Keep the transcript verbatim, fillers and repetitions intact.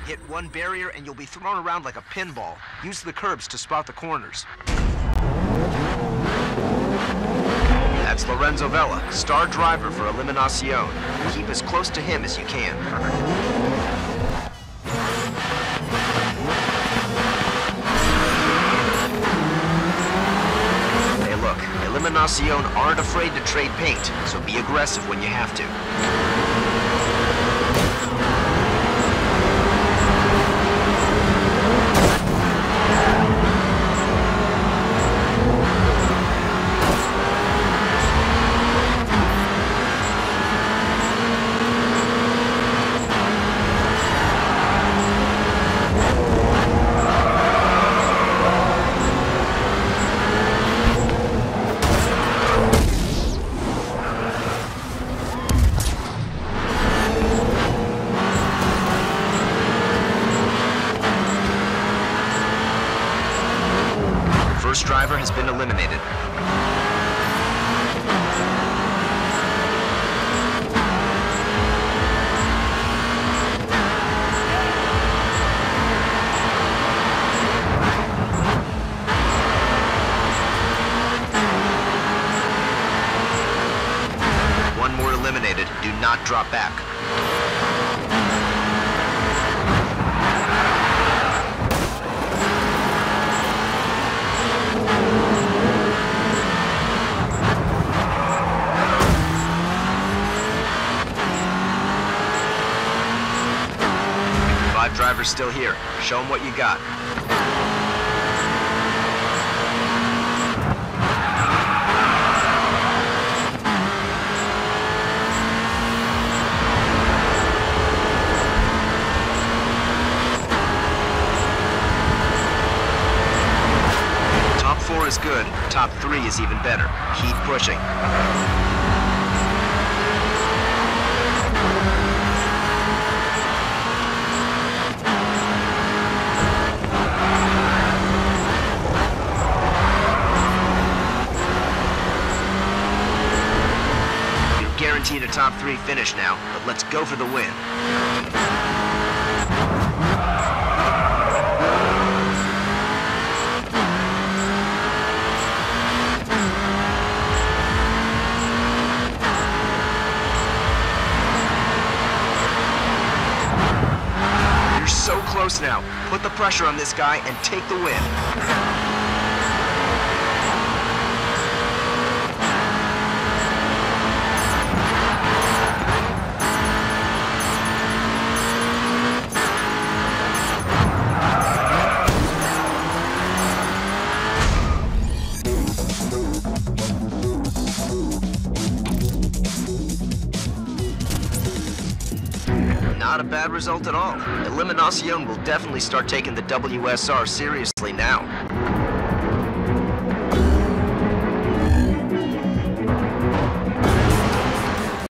Hit one barrier and you'll be thrown around like a pinball. Use the curbs to spot the corners. That's Lorenzo Vela, star driver for Eliminacion. Keep as close to him as you can. Hey look, Eliminacion aren't afraid to trade paint, so be aggressive when you have to. First driver has been eliminated. One more eliminated. Do not drop back. Five drivers still here. Show them what you got. Top four is good. Top three is even better. Keep pushing. Guaranteed a top three finish now, but let's go for the win. You're so close now. Put the pressure on this guy and take the win. Not a bad result at all. Eliminacion will definitely start taking the W S R seriously now.